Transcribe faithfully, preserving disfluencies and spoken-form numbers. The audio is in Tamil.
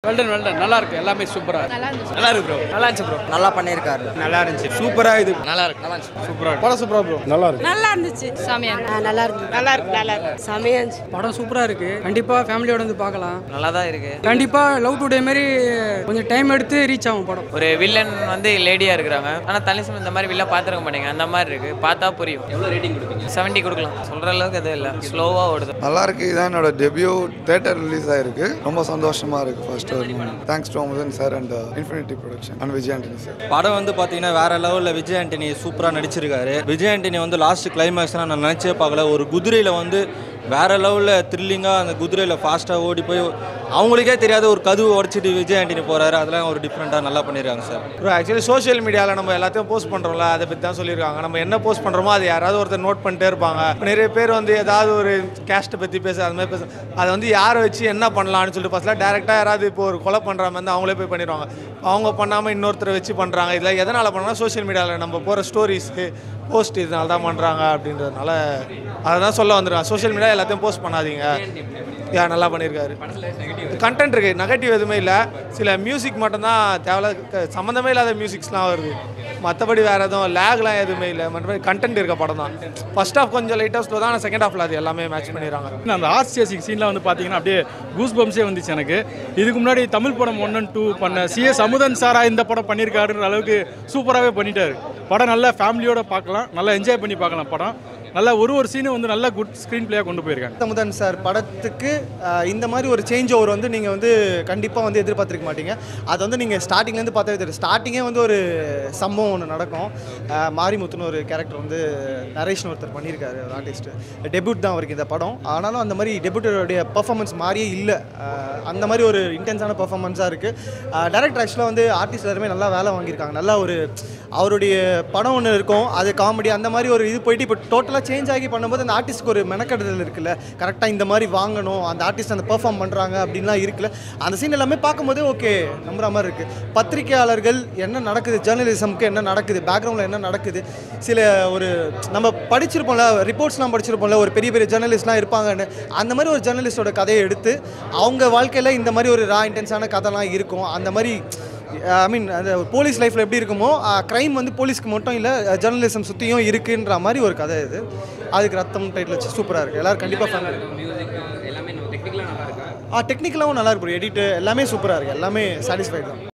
வெல்டன் வெல்டன் நல்லா இருக்கு, எல்லாமே சூப்பரா நல்லா இருந்துச்சு. நல்லா இருக்கு ப்ரோ, நல்லா இருந்துச்சு ப்ரோ, நல்லா பண்ணியிருக்காரு, நல்லா இருந்துச்சு, சூப்பரா இது நல்லா இருக்கு, நல்லா இருந்துச்சு, சூப்பரா படம் சூப்பரா ப்ரோ, நல்லா இருக்கு, நல்லா இருந்துச்சு, சாமியா நல்லா இருக்கு, நல்லா இருக்கு, நல்லா இருக்கு, சாமியா இருந்துச்சு. படம் சூப்பரா இருக்கு, கண்டிப்பா ஃபேமிலியோட வந்து பார்க்கலாம். நல்லா தான் இருக்கு. கண்டிப்பா லவ் டுடே மாதிரி கொஞ்சம் டைம் எடுத்து ரீச் ஆகும் படம். ஒரு வில்லன் வந்து லேடியா இருக்கிறாங்க, ஆனா தலிசம் இந்த மாதிரி வில்லன் பாத்துருக்க மாட்டீங்க, அந்த மாதிரி இருக்கு, பார்த்தா புரியும். எவ்வளவு ரேட்டிங் கொடுப்பீங்க? செவன்ட்டி கொடுக்கலாம், சொல்ற அளவுக்கு எதுவும் இல்லை, ஸ்லோவா ஓடுது. நல்லா இருக்கு. இதான் என்னோட டெபியூ தியேட்டர் ரிலீஸ் ஆயிருக்கு, ரொம்ப சந்தோஷமா இருக்கு. First thanks to Amudhan sir and infinity production and Vijay Antony sir. படம் வந்து பார்த்தீங்கன்னா வேற லெவலில் விஜய் ஆண்டனி சூப்பராக நடிச்சிருக்காரு. விஜய் ஆண்டனி வந்து லாஸ்ட் கிளைமேக்ஸ்லாம் நான் நினச்சே பார்க்கல. ஒரு குதிரையில் வந்து வேறு லெவலில் த்ரில்லிங்காக அந்த குதிரையில் ஃபாஸ்ட்டாக ஓடி போய் அவங்களுக்கே தெரியாத ஒரு கதவு உடச்சிட்டு விஜய் ஆண்டனி போகிறாரு. அதெல்லாம் ஒரு டிஃப்ரெண்ட்டாக நல்லா பண்ணியிருக்காங்க சார். ப்ரோ ஆக்சுவலி சோஷியல் மீடியாவில் நம்ம எல்லாத்தையும் போஸ்ட் பண்ணுறோம்ல, அதை பற்றி தான் சொல்லியிருக்காங்க. நம்ம என்ன போஸ்ட் பண்ணுறோமோ அது யாராவது ஒருத்தர் நோட் பண்ணிட்டே இருப்பாங்க. நிறைய பேர் வந்து ஏதாவது ஒரு கேஸ்ட்டை பற்றி பேச அது மாதிரி பேச அதை வந்து யாரை வச்சு என்ன பண்ணலான்னு சொல்லிட்டு ஃபஸ்ட்டில் டேரெக்டாக யாராவது இப்போ ஒரு கொலை பண்ணுற மாதிரி இருந்தால் அவங்களே போய் பண்ணிடுவாங்க. அவங்க பண்ணாமல் இன்னொருத்தரை வச்சு பண்ணுறாங்க. இதில் எதனால் பண்ணால் சோஷியல் மீடியாவில் நம்ம போகிற ஸ்டோரிஸு போஸ்ட் இதனால தான் பண்ணுறாங்க அப்படின்றதுனால அதை தான் சொல்ல வந்துருக்காங்க. சோஷியல் மீடியா எல்லாத்தையும் போஸ்ட் பண்ணாதீங்க. யா நல்லா பண்ணியிருக்காரு. கண்டென்ட் இருக்குது, நெகட்டிவ் எதுவுமே இல்லை. சில மியூசிக் மட்டும்தான் தேவையில்ல, சம்மந்தமே இல்லாத மியூசிக்ஸ்லாம் வருது. மற்றபடி வேறு எதுவும் லேக்லாம் எதுவுமே இல்லை. மற்றபடி கண்டென்ட் இருக்க படம் தான். ஃபர்ஸ்ட் ஹாஃப் கொஞ்சம் லைட்டாக ஸ்லோ தான், ஆனால் செகண்ட் ஹாஃபில் அது எல்லாமே மேட்ச் பண்ணிடுறாங்க. அந்த ஆர்ட்ஸ் சேசிங் சீன்லாம் வந்து பார்த்தீங்கன்னா அப்படியே கூஸ் பம்ஸே வந்துச்சு எனக்கு. இதுக்கு முன்னாடி தமிழ் படம் ஒன் அண்ட் டூ பண்ண சிஎஸ் அமுதன் சாரா இந்த படம் பண்ணியிருக்காருன்ற அளவுக்கு சூப்பராகவே பண்ணிட்டாரு. படம் நல்லா ஃபேமிலியோட பார்க்கலாம், நல்லா என்ஜாய் பண்ணி பார்க்கலாம். படம் நல்லா ஒரு ஒரு சீனும் வந்து நல்லா குட் ஸ்க்ரீன் பிளேயாக கொண்டு போயிருக்காங்க. அமுதன் சார் படத்துக்கு இந்த மாதிரி ஒரு சேஞ்ச் ஓவர் வந்து நீங்கள் வந்து கண்டிப்பாக வந்து எதிர்பார்த்துருக்க மாட்டீங்க. அது வந்து நீங்கள் ஸ்டார்டிங்லேருந்து பார்த்தாவே தெரியும். ஸ்டார்டிங்கே வந்து ஒரு சம்பவம் ஒன்று நடக்கும். மாரிமுத்துன்னு ஒரு கேரக்டர் வந்து நரேஷன் ஒருத்தர் பண்ணியிருக்காரு, ஒரு ஆர்டிஸ்ட்டு. டெபியூட் தான் அவருக்கு இந்த படம். ஆனாலும் அந்த மாதிரி டெபியூட்டருடைய பர்ஃபார்மன்ஸ் மாதிரியே இல்லை. அந்த மாதிரி ஒரு இன்டென்ஸான பர்ஃபார்மன்ஸாக இருக்குது. டேரக்டர் ஆக்சுவலாக வந்து ஆர்டிஸ்ட் எல்லாருமே நல்லா வேலை வாங்கியிருக்காங்க. நல்லா ஒரு அவருடைய படம் ஒன்று இருக்கும், அது காமெடி அந்த மாதிரி ஒரு இது போயிட்டு இப்போ டோட்டலாக சேஞ்ச் ஆகி பண்ணும்போது அந்த ஆர்டிஸ்ட்க்கு ஒரு மெனக்கெடுதல் இருக்குல்ல, கரெக்டாக இந்த மாதிரி வாங்கணும், அந்த ஆர்டிஸ்ட் அந்த பெர்ஃபார்ம் பண்ணுறாங்க அப்படின்லாம் இருக்குல்ல. அந்த சீன் எல்லாமே பார்க்கும்போது ஓகே நம்புற மாதிரி இருக்குது. பத்திரிகையாளர்கள் என்ன நடக்குது, ஜேர்னலிசம்க்கு என்ன நடக்குது, பேக்ரவுண்டில் என்ன நடக்குது, சில ஒரு நம்ம படிச்சிருப்போம்ல, ரிப்போர்ட்ஸ்லாம் படிச்சிருப்போம்ல, ஒரு பெரிய பெரிய ஜேர்னலிஸ்ட்லாம் இருப்பாங்கன்னு. அந்த மாதிரி ஒரு ஜேர்னலிஸ்டோட கதையை எடுத்து அவங்க வாழ்க்கையில் இந்த மாதிரி ஒரு ரா இன்டென்ஸான கதைலாம் இருக்கும். அந்த மாதிரி ஐ மீன் அந்த போலீஸ் லைஃப்பில் எப்படி இருக்குமோ க்ரைம் வந்து போலீஸ்க்கு மட்டும் இல்லை, ஜேர்னலிசம் சுற்றியும் இருக்குன்ற மாதிரி ஒரு கதை இது. அதுக்கு ரத்தம் டைட்டில் வச்சு சூப்பராக இருக்குது. எல்லோரும் கண்டிப்பாக ஃபேன் ஆ டெக்னிக்கலாகவும் நல்லா இருக்கு. எடிட்டு எல்லாமே சூப்பராக இருக்குது, எல்லாமே சாட்டிஸ்ஃபைட் தான்.